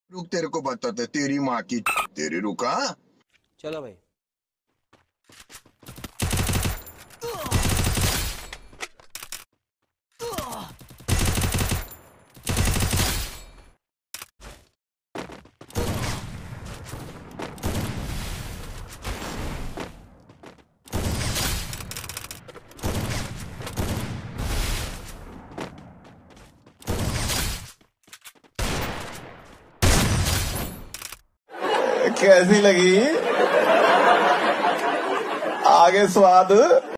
रुक तेरे को बताते तेरी माँ की तेरी रुका। चलो भाई। कैसी लगी आगे स्वाद।